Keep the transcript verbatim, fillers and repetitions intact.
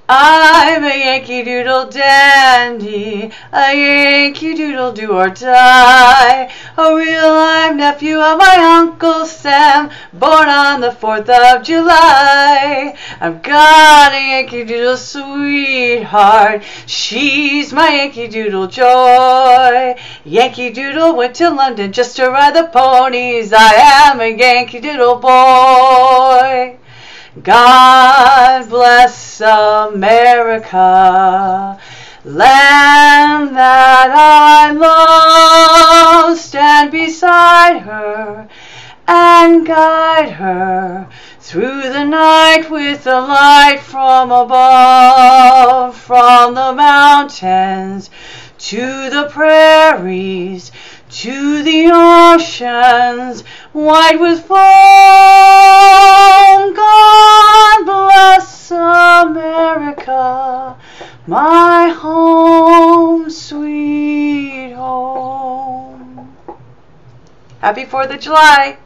I'm a Yankee Doodle dandy, a Yankee Doodle do or die, a real-life nephew of my Uncle Sam, born on the fourth of July. I've got a Yankee Doodle sweetheart, she's my Yankee Doodle joy. Yankee Doodle went to London just to ride the ponies, I am a Yankee Doodle boy. God bless America, land that I love. Stand beside her and guide her through the night with the light from above. From the mountains to the prairies, to the oceans white with foam. God bless America, my home, sweet home. Happy fourth of July.